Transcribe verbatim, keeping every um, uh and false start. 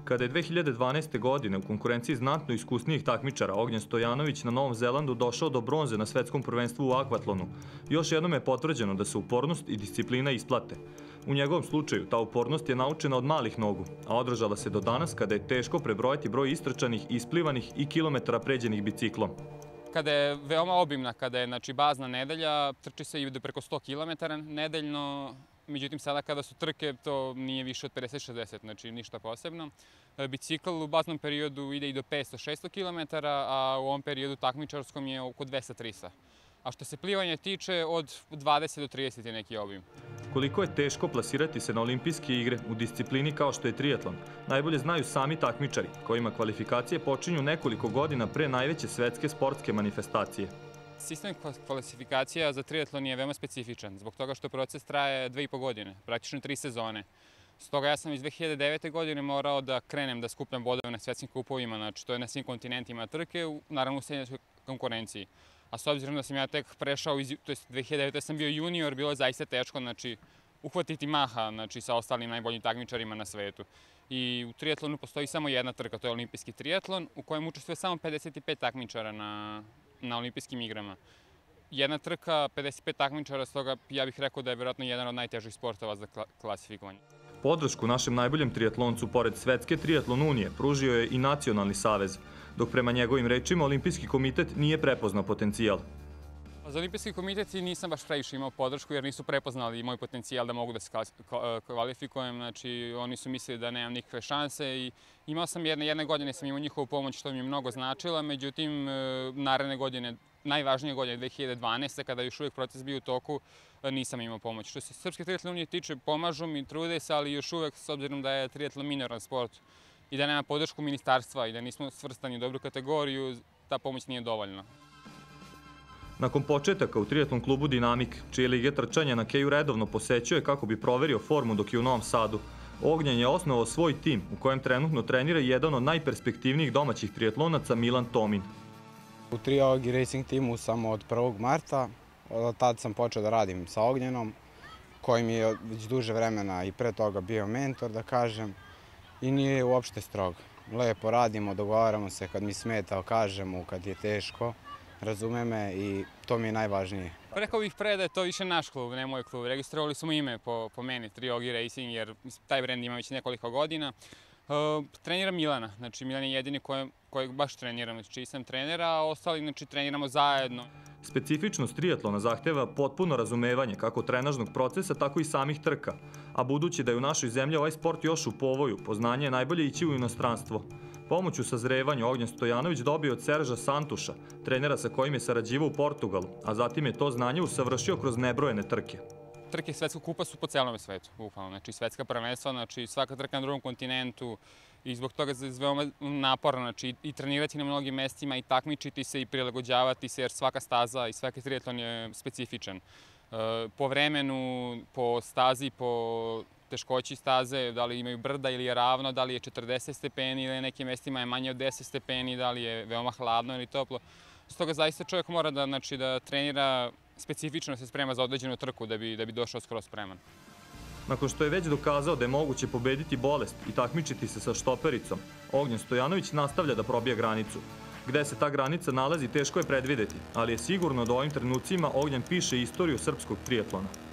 Kada je dve hiljade dvanaeste. godine u konkurenciji znatno iskusnijih takmičara Ognjen Stojanović na Novom Zelandu došao do bronze na svetskom prvenstvu u akvatlonu, još jednom je potvrđeno da se upornost i disciplina isplate. U njegovom slučaju ta upornost je naučena od malih nogu, a održala se do danas kada je teško prebrojati broj istrčanih, isplivanih i kilometara pređenih biciklom. Kada je veoma obimna, kada je znači, bazna nedelja, trči se i preko sto kilometara nedeljno. Međutim, sada kada su trke, to nije više od pedeset do šezdeset, znači ništa posebno. Bicikl u baznom periodu ide i do petsto do šesto kilometara, a u ovom periodu takmičarskom je oko dvesta do trista. A što se plivanja tiče, od dvadeset do trideset je neki obim. Koliko je teško plasirati se na olimpijske igre u disciplini kao što je triatlon, najbolje znaju sami takmičari, kojima kvalifikacije počinju nekoliko godina pre najveće svetske sportske manifestacije. Sistem kvalifikacija za triatlon je veoma specifičan, zbog toga što proces traje dve i po godine, praktično tri sezone. Stoga ja sam iz dve hiljade devete. godine morao da krenem da skupljam bodove na svetskim kupovima, znači to je na svim kontinentima trke, naravno u seniorskoj konkurenciji. A s obzirom da sam ja tek prešao, to je dve hiljade devete. sam bio junior, bilo je zaista teško, znači uhvatiti maha znači, sa ostalim najboljim takmičarima na svetu. I u triatlonu postoji samo jedna trka, to je olimpijski triatlon, u kojem učestvuje samo pedeset pet takmičara na na olimpijskim igrama. Jedna trka, pedeset pet takmičara, stoga ja bih rekao da je vjerojatno jedan od najtežih sportova za klasifikovanje. Podršku našem najboljem triatloncu, pored Svetske triatlon unije, pružio je i Nacionalni savez, dok prema njegovim rečima Olimpijski komitet nije prepoznao potencijal. Za Olimpijski komitet nisam baš previše imao podršku jer nisu prepoznali moj potencijal da mogu da se kvalifikujem. Znači, oni su mislili da nemam nikakve šanse i imao sam jedne, jedne godine sam imao njihovu pomoć što mi je mnogo značila, međutim, naredne godine, najvažnije godine, dve hiljade dvanaeste. kada je još uvijek proces bio u toku, nisam imao pomoć. Što se Srpske triatlon unije tiče, pomažu mi, trude se, ali još uvijek, s obzirom da je triatlon minoran sport i da nema podršku ministarstva i da nismo svrstani u dobru kategoriju, ta pomoć nije dovoljna. Nakon početaka u triatlon klubu Dinamik, čije lige trčanja na Keju redovno posećuje kako bi proverio formu dok je u Novom Sadu, Ognjen je osnovao svoj tim u kojem trenutno trenira jedan od najperspektivnijih domaćih triatlonaca Milan Tomin. U Triogi Racing timu sam od prvog marta, od tada sam počeo da radim sa Ognjenom, koji mi je već duže vremena i pre toga bio mentor, da kažem, i nije uopšte strog. Lepo radimo, dogovaramo se kad mi smeta, kažemo kad je teško. Razume me i to mi je najvažnije. Rekao bih pre da je to više naš klub, ne moj klub. Registrovali smo ime po, po meni, Triogi Racing, jer taj brend ima već nekoliko godina. Uh, treniram Milana, znači Milan je jedini koje, kojeg baš treniram, znači čiji sam trenera, a ostali znači, treniramo zajedno. Specifičnost triatlona zahteva potpuno razumevanje kako trenažnog procesa, tako i samih trka. A budući da je u našoj zemlji ovaj sport još u povoju, poznanje je najbolje ići u inostranstvo. Pomoć u sazrevanju Ognjen Stojanović dobio od Serža Santuša, trenera sa kojim je sarađivao u Portugalu, a zatim je to znanje usavršio kroz nebrojene trke. Trke svetskog kupa su po celom svetu, bukvalno. Znači svetska prvenstva, znači svaka trka na drugom kontinentu i zbog toga je veoma naporno, znači i trenirati na mnogim mestima i takmičiti se i prilagođavati se jer svaka staza i svaki triatlon je specifičan. Po vremenu, po stazi, po teškoći staze, da li imaju brda ili je ravno, da li je četrdeset stepeni ili na nekim mestima je manje od deset stepeni, da li je veoma hladno ili toplo. Stoga zaista čovjek mora da, znači, da trenira specifično, se sprema za određenu trku da bi, da bi došao skroz spreman. Nakon što je već dokazao da je moguće pobediti bolest i takmičiti se sa štopericom, Ognjen Stojanović nastavlja da probija granicu. Gde se ta granica nalazi teško je predvideti, ali je sigurno da u ovim trenucima Ognjen piše istoriju srpskog triatlona.